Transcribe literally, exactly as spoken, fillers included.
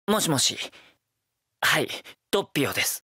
もしもし。はい、ドッピオです。